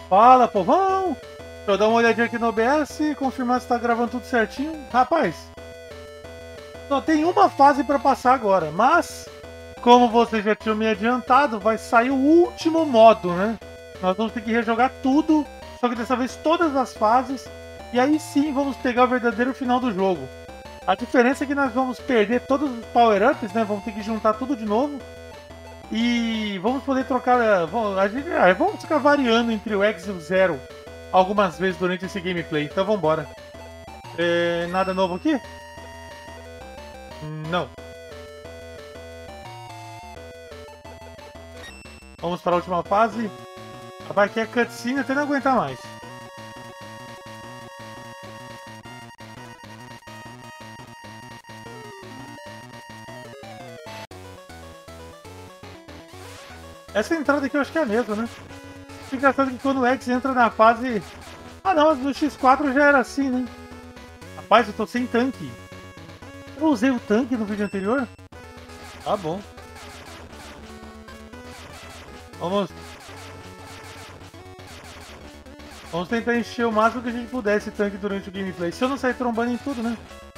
Fala, povão! Deixa eu dar uma olhadinha aqui no OBS, confirmar se tá gravando tudo certinho. Rapaz, só tem uma fase para passar agora, mas como vocês já tinham me adiantado, vai sair o último modo, né? Nós vamos ter que rejogar tudo, só que dessa vez todas as fases, e aí sim vamos pegar o verdadeiro final do jogo. A diferença é que nós vamos perder todos os power-ups, né? Vamos ter que juntar tudo de novo. E vamos poder trocar. Vamos ficar variando entre o X e o Zero algumas vezes durante esse gameplay. Então vamos embora. Nada novo aqui? Não. Vamos para a última fase. Rapaz, aqui é cutscene até não aguentar mais. Essa entrada aqui eu acho que é a mesma, né? O engraçado é que quando o X entra na fase... Ah não, no X4 já era assim, né? Rapaz, eu tô sem tanque. Eu usei o tanque no vídeo anterior? Tá bom. Vamos tentar encher o máximo que a gente puder esse tanque durante o gameplay. Se eu não sair trombando em tudo, né?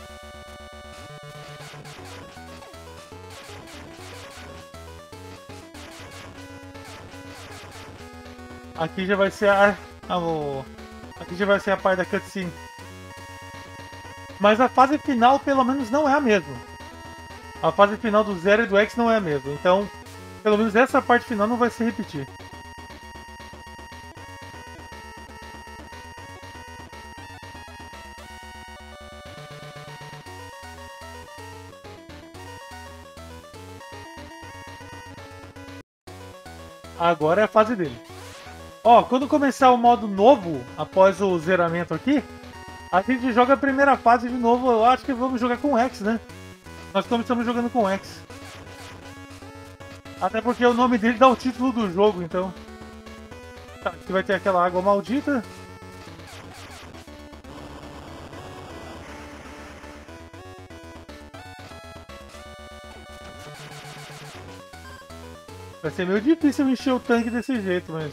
Aqui já vai ser aqui já vai ser a parte da cutscene. Mas a fase final, pelo menos, não é a mesma. A fase final do Zero e do X não é a mesma. Então, pelo menos essa parte final não vai se repetir. Agora é a fase dele. Ó, quando começar o modo novo, após o zeramento aqui, a gente joga a primeira fase de novo. Eu acho que vamos jogar com o X, né? Nós começamos jogando com o X. Até porque o nome dele dá o título do jogo, então. Tá, aqui vai ter aquela água maldita. Vai ser meio difícil encher o tanque desse jeito, mas...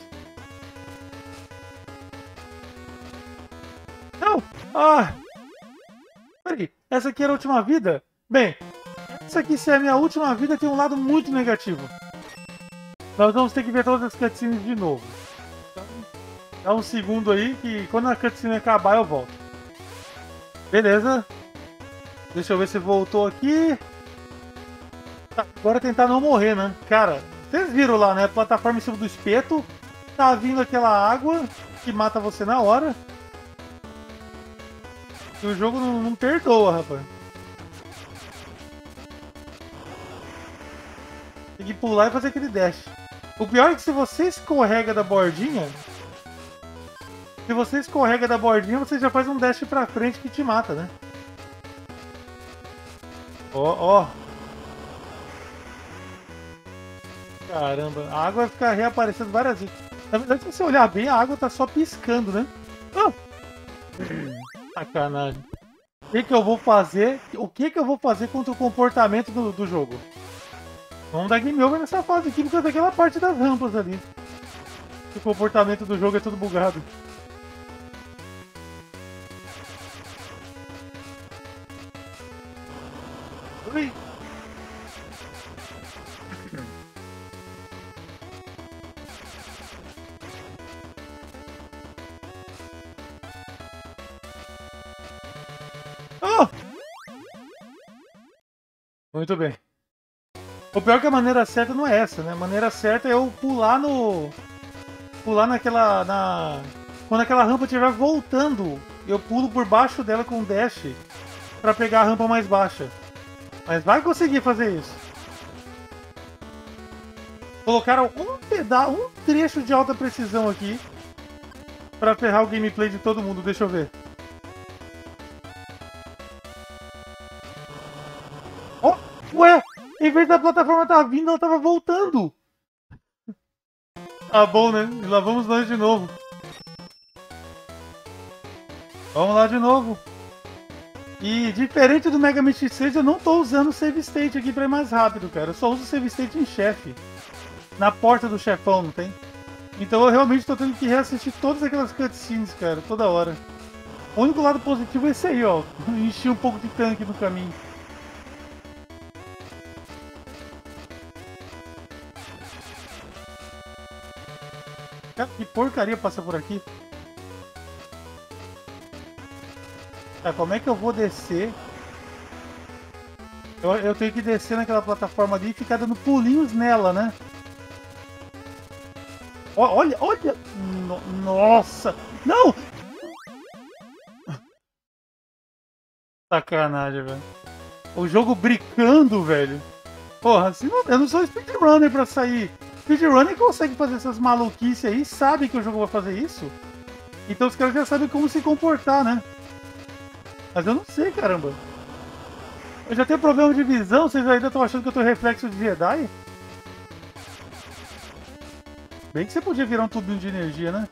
Não! Ah! Peraí, essa aqui era a última vida? Bem, essa aqui, se é a minha última vida, tem um lado muito negativo. Nós vamos ter que ver todas as cutscenes de novo. Então, dá um segundo aí, que quando a cutscene acabar eu volto. Beleza. Deixa eu ver se voltou aqui. Tá, agora tentar não morrer, né? Cara, vocês viram lá, né? A plataforma em cima do espeto. Tá vindo aquela água que mata você na hora. E o jogo não perdoa, rapaz. Tem que pular e fazer aquele dash. O pior é que se você escorrega da bordinha... Se você escorrega da bordinha, você já faz um dash pra frente que te mata, né? Ó, ó. Caramba, a água vai ficar reaparecendo várias vezes. Na verdade, se você olhar bem, a água tá só piscando, né? Ah! Sacanagem. O que eu vou fazer? O que eu vou fazer contra o comportamento do jogo? Vamos dar game over nessa fase aqui, porque daquela parte das rampas ali. O comportamento do jogo é tudo bugado. Ui! Oh! Muito bem. O pior é que a maneira certa não é essa, né? A maneira certa é eu pular no... Pular naquela... Quando aquela rampa estiver voltando, eu pulo por baixo dela com dash pra pegar a rampa mais baixa. Mas vai conseguir fazer isso. Colocaram um trecho de alta precisão aqui pra ferrar o gameplay de todo mundo. Deixa eu ver. Oh, ué! Em vez da plataforma estar vindo, ela tava voltando. Tá bom, né? E lá vamos nós de novo. Vamos lá de novo. E diferente do Mega Man X6, eu não tô usando o Save State aqui pra ir mais rápido, cara. Eu só uso o Save State em chefe. Na porta do chefão, não tem? Então eu realmente tô tendo que reassistir todas aquelas cutscenes, cara, toda hora. O único lado positivo é esse aí, ó. Enchi um pouco de tanque no caminho. Cara, que porcaria passa por aqui. Tá, como é que eu vou descer? Eu tenho que descer naquela plataforma ali e ficar dando pulinhos nela, né? Olha, olha! Nossa! Não! Sacanagem, velho. O jogo brincando, velho. Porra, assim eu não sou speedrunner pra sair. Speedrunner consegue fazer essas maluquices aí, sabe que o jogo vai fazer isso. Então os caras já sabem como se comportar, né? Mas eu não sei, caramba. Eu já tenho problema de visão, vocês ainda estão achando que eu tô reflexo de Jedi? Bem que você podia virar um tubinho de energia, né?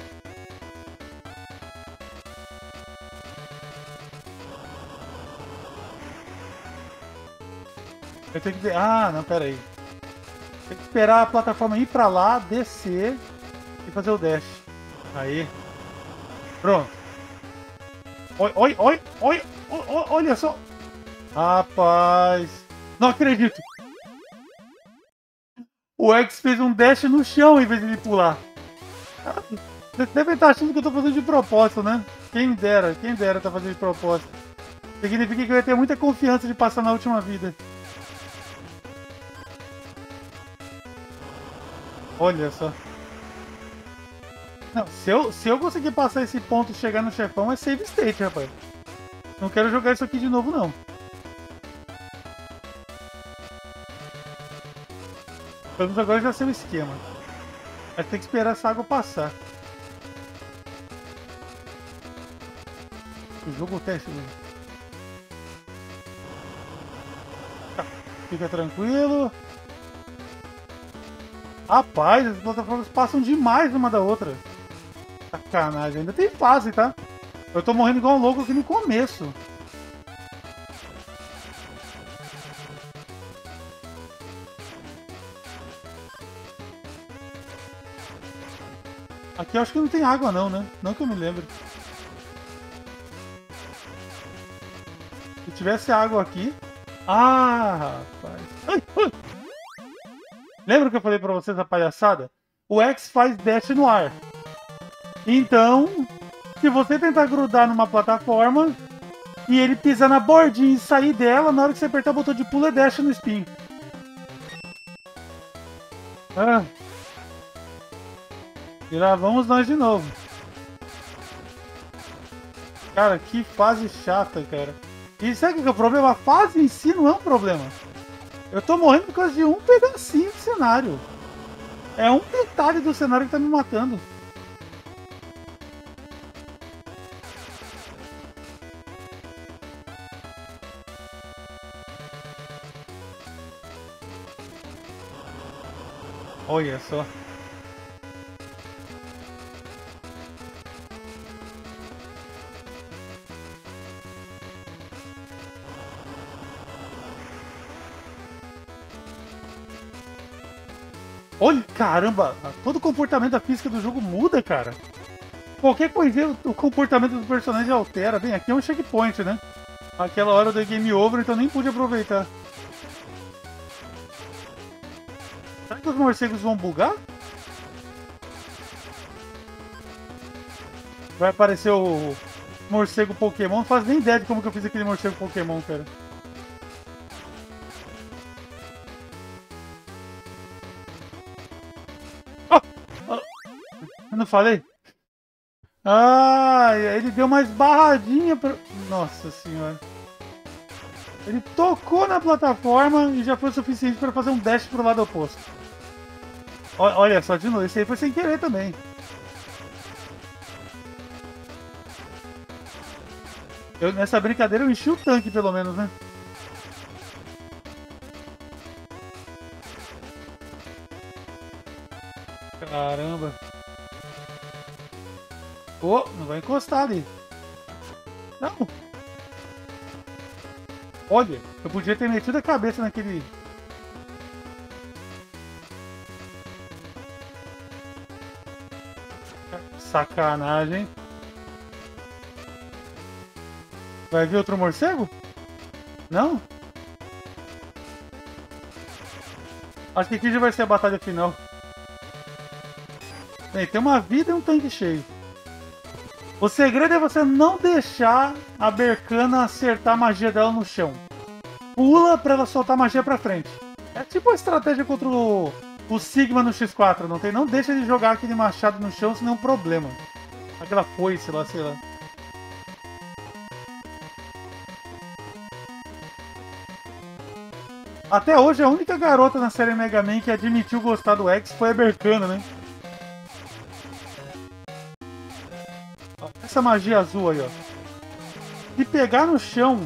Eu tenho que ver. Ah, não, pera aí. Tem que esperar a plataforma ir pra lá, descer e fazer o dash. Aí. Pronto. Oi, oi, oi, oi, olha só. Rapaz. Não acredito. O X fez um dash no chão em vez de ele pular. Vocês devem estar achando que eu tô fazendo de propósito, né? Quem dera tá fazendo de propósito. Significa que eu ia ter muita confiança de passar na última vida. Olha só. Não, se eu conseguir passar esse ponto e chegar no chefão, é save state, rapaz. Não quero jogar isso aqui de novo, não. Pelo menos agora já sei o esquema. Mas tem que esperar essa água passar. O jogo teste. Tá, fica tranquilo. Rapaz, as plataformas passam demais uma da outra. Sacanagem, ainda tem fase, tá? Eu tô morrendo igual um louco aqui no começo. Aqui eu acho que não tem água não, né? Não que eu me lembre. Se tivesse água aqui... Ah, rapaz. Ai, ai. Lembra que eu falei pra vocês a palhaçada? O X faz dash no ar. Então, se você tentar grudar numa plataforma e ele pisar na bordinha e sair dela, na hora que você apertar o botão de pulo é dash no spin. Ah. E lá vamos nós de novo. Cara, que fase chata, cara. E sabe o que é o problema? A fase em si não é um problema. Eu tô morrendo por causa de um pedacinho do cenário. É um detalhe do cenário que tá me matando. Olha só. Olha, caramba, todo o comportamento da física do jogo muda, cara. Qualquer coisa, o comportamento dos personagens altera. Bem, aqui é um checkpoint, né? Aquela hora eu dei game over, então nem pude aproveitar. Será que os morcegos vão bugar? Vai aparecer o morcego Pokémon. Não faz nem ideia de como que eu fiz aquele morcego Pokémon, cara. Eu não falei? Ah, ele deu uma esbarradinha pra... Nossa senhora. Ele tocou na plataforma e já foi o suficiente para fazer um dash pro lado oposto. Olha só, de novo, esse aí foi sem querer também. Nessa brincadeira eu enchi o tanque, pelo menos, né? Caramba. Pô, não vai encostar ali. Não. Olha, eu podia ter metido a cabeça naquele... sacanagem. Vai vir outro morcego? Não? Acho que aqui já vai ser a batalha final. Bem, tem uma vida e um tanque cheio. O segredo é você não deixar a Berkana acertar a magia dela no chão. Pula pra ela soltar a magia pra frente. É tipo a estratégia contra o Sigma no X4, não tem? Não deixa ele jogar aquele machado no chão, senão é um problema. Aquela foice lá, sei lá. Até hoje, a única garota na série Mega Man que admitiu gostar do X foi a Berkana, né? Ó, essa magia azul aí, ó. Se pegar no chão...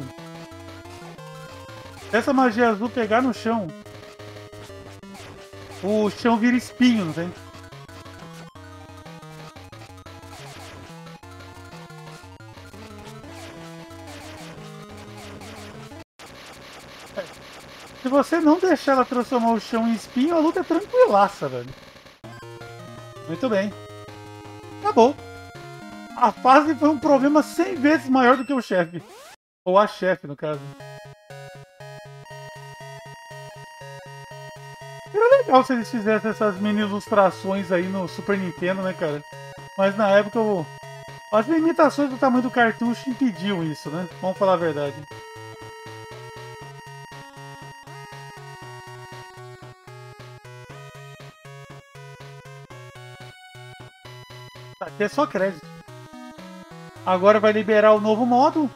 Se essa magia azul pegar no chão... O chão vira espinho, não tem? Se você não deixar ela transformar o chão em espinho, a luta é tranquilaça, velho. Muito bem. Acabou. A fase foi um problema 100 vezes maior do que o chefe. Ou a chefe, no caso. Era legal se eles fizessem essas mini ilustrações aí no Super Nintendo, né, cara? Mas na época as limitações do tamanho do cartucho impediam isso, né? Vamos falar a verdade. Aqui é só crédito. Agora vai liberar o novo modo.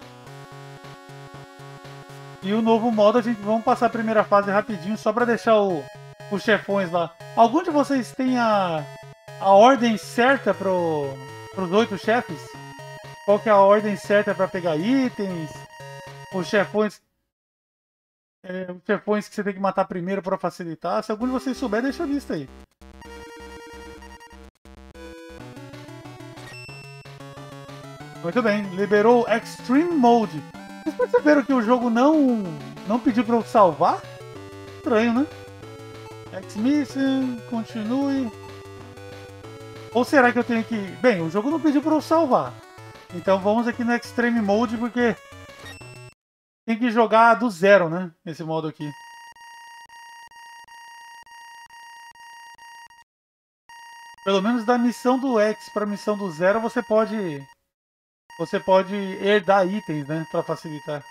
E o novo modo vamos passar a primeira fase rapidinho, só pra deixar os chefões lá. Algum de vocês tem a ordem certa pros 8 chefes? Qual que é a ordem certa pra pegar itens? Os chefões que você tem que matar primeiro pra facilitar. Se algum de vocês souber, deixa a lista aí. Muito bem, liberou Extreme Mode. Vocês perceberam que o jogo não pediu pra eu salvar? Estranho, né? X-Mission, continue. Ou será que eu tenho que... Bem, o jogo não pediu pra eu salvar. Então vamos aqui no Extreme Mode, porque tem que jogar do zero, né? Esse modo aqui. Pelo menos da missão do X pra missão do zero, você pode herdar itens, né? Pra facilitar.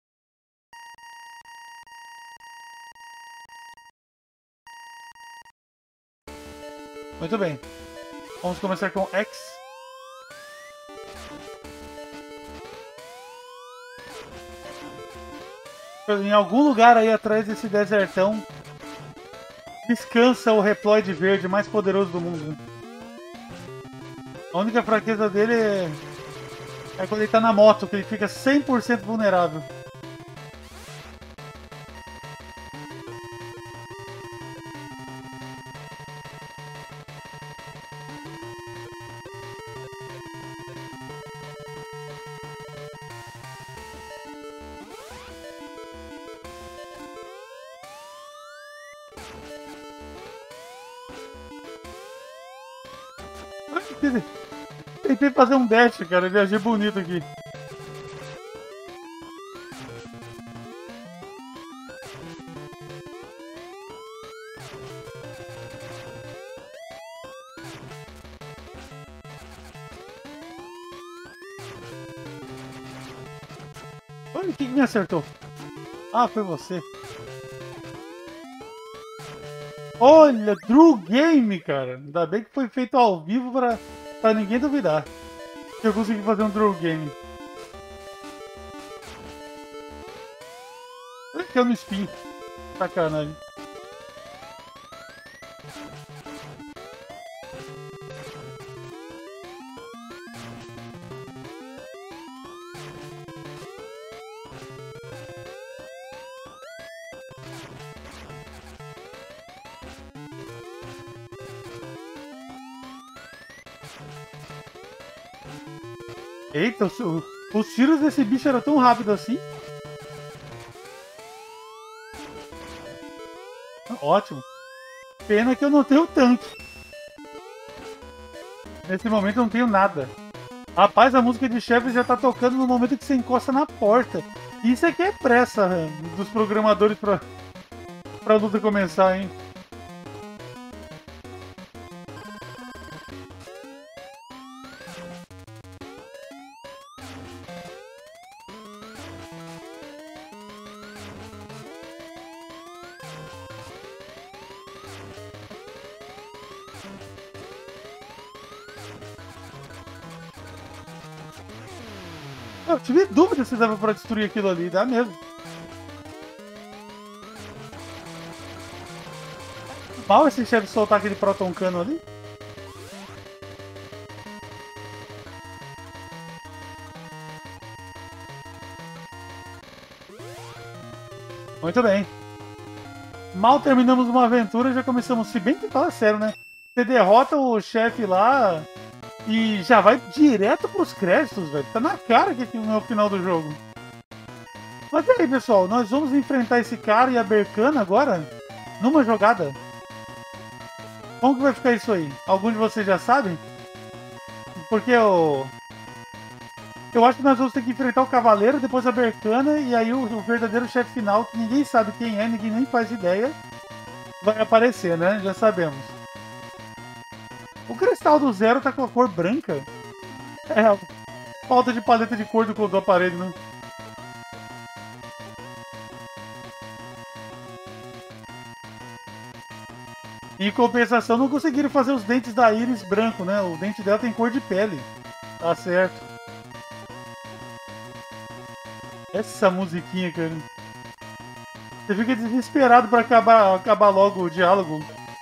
Muito bem. Vamos começar com X. Em algum lugar aí atrás desse desertão descansa o Reploid verde mais poderoso do mundo. A única fraqueza dele é quando ele tá na moto, que ele fica 100% vulnerável. Tentei fazer um dash, cara. Viajei bonito aqui. Olha, o que me acertou? Ah, foi você. Olha, True Game, cara. Ainda bem que foi feito ao vivo pra ninguém duvidar que eu consegui fazer um True Game. Olha que eu no spin. Sacanagem. Eita, os tiros desse bicho eram tão rápidos assim. Ótimo. Pena que eu não tenho tanque. Nesse momento eu não tenho nada. Rapaz, a música de chefe já tá tocando no momento que você encosta na porta. Isso aqui é pressa, dos programadores pra luta começar, hein? Eu tive dúvida se dava pra destruir aquilo ali, dá mesmo. Mal esse chefe soltar aquele proton cano ali. Muito bem. Mal terminamos uma aventura, já começamos. Se bem que fala sério, né? Você derrota o chefe lá e já vai direto pros créditos, velho. Tá na cara que aqui não é o final do jogo. Mas e aí, pessoal? Nós vamos enfrentar esse cara e a Berkana agora? Numa jogada? Como que vai ficar isso aí? Algum de vocês já sabe? Porque eu acho que nós vamos ter que enfrentar o Cavaleiro, depois a Berkana, e aí o verdadeiro chefe final, que ninguém sabe quem é, ninguém nem faz ideia, vai aparecer, né? Já sabemos. O cristal do Zero tá com a cor branca. É, falta de paleta de cor do aparelho, né? Em compensação, não conseguiram fazer os dentes da Iris branco, né? O dente dela tem cor de pele. Tá certo. Essa musiquinha, cara. Você fica desesperado pra acabar logo o diálogo.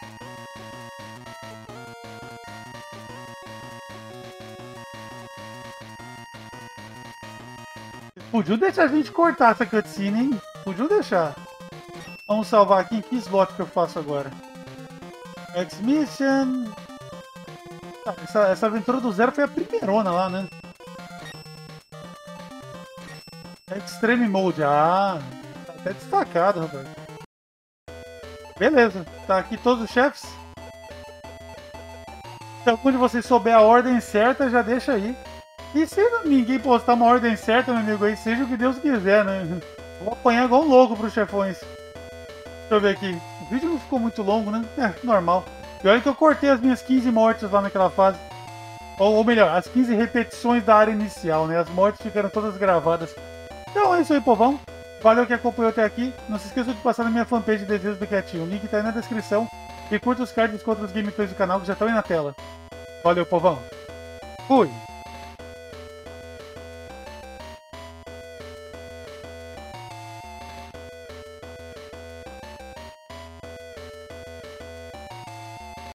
Podiam deixar a gente cortar essa cutscene, hein? Podiam deixar. Vamos salvar aqui. Em que slot que eu faço agora? X-Mission. Essa aventura do Zero foi a primeirona lá, né? Extreme Mode. Ah, tá até destacado, rapaz. Beleza, tá aqui todos os chefes. Se algum de vocês souber a ordem certa, já deixa aí. E se ninguém postar uma ordem certa, meu amigo, aí seja o que Deus quiser, né? Vou apanhar igual um louco pros chefões. Deixa eu ver aqui. O vídeo não ficou muito longo, né? É, normal. E olha que eu cortei as minhas 15 mortes lá naquela fase. Ou melhor, as 15 repetições da área inicial, né? As mortes ficaram todas gravadas. Então é isso aí, povão. Valeu que acompanhou até aqui. Não se esqueça de passar na minha fanpage de Desejos do Quietinho. O link tá aí na descrição. E curta os cards contra os gameplays do canal que já estão aí na tela. Valeu, povão. Fui!